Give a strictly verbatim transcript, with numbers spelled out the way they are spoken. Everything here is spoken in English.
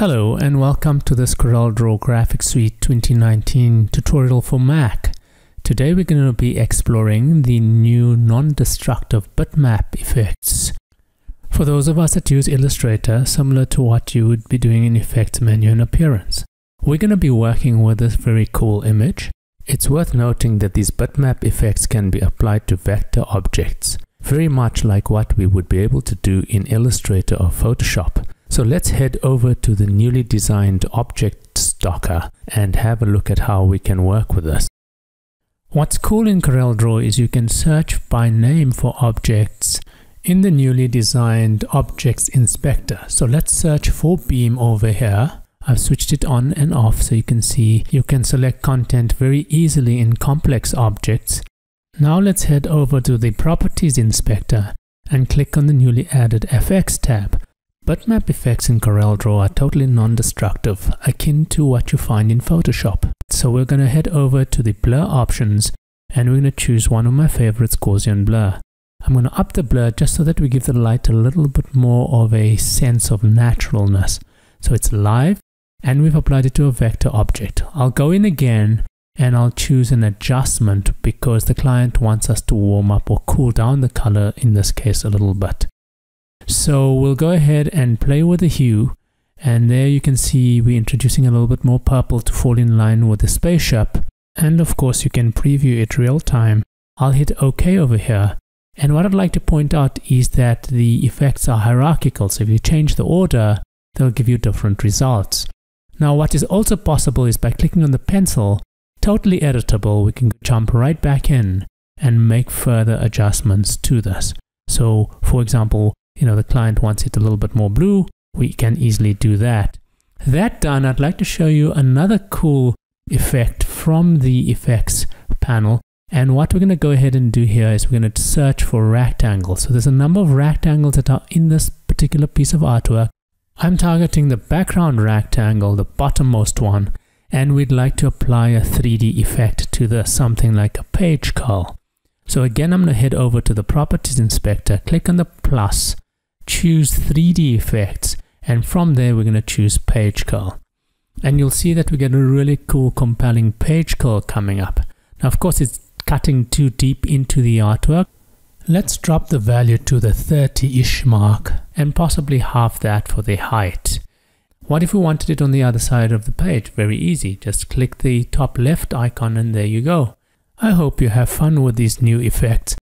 Hello and welcome to this CorelDRAW Graphics Suite twenty nineteen tutorial for Mac. Today we're going to be exploring the new non-destructive bitmap effects. For those of us that use Illustrator, similar to what you would be doing in Effects menu and Appearance, we're going to be working with this very cool image. It's worth noting that these bitmap effects can be applied to vector objects, very much like what we would be able to do in Illustrator or Photoshop. So let's head over to the newly designed Objects Docker and have a look at how we can work with this. What's cool in CorelDRAW is you can search by name for objects in the newly designed Objects Inspector. So let's search for beam over here. I've switched it on and off so you can see you can select content very easily in complex objects. Now let's head over to the Properties Inspector and click on the newly added F X tab. Bitmap effects in CorelDRAW are totally non-destructive, akin to what you find in Photoshop. So we're going to head over to the blur options and we're going to choose one of my favorites, Gaussian blur. I'm going to up the blur just so that we give the light a little bit more of a sense of naturalness. So it's live and we've applied it to a vector object. I'll go in again and I'll choose an adjustment because the client wants us to warm up or cool down the color, in this case a little bit. So we'll go ahead and play with the hue, and there you can see we're introducing a little bit more purple to fall in line with the spaceship, and of course you can preview it real time. I'll hit OK over here, and what I'd like to point out is that the effects are hierarchical, so if you change the order they'll give you different results. Now what is also possible is by clicking on the pencil, totally editable, we can jump right back in and make further adjustments to this. So for example, you know, the client wants it a little bit more blue, we can easily do that. That done, I'd like to show you another cool effect from the effects panel. And what we're going to go ahead and do here is we're going to search for rectangles. So there's a number of rectangles that are in this particular piece of artwork. I'm targeting the background rectangle, the bottommost one, and we'd like to apply a three D effect to this, something like a page curl. So again, I'm going to head over to the Properties Inspector, click on the plus, choose three D effects, and from there we're going to choose page curl. And you'll see that we get a really cool compelling page curl coming up. Now of course it's cutting too deep into the artwork. Let's drop the value to the thirty-ish mark and possibly half that for the height. What if we wanted it on the other side of the page? Very easy, just click the top left icon and there you go. I hope you have fun with these new effects.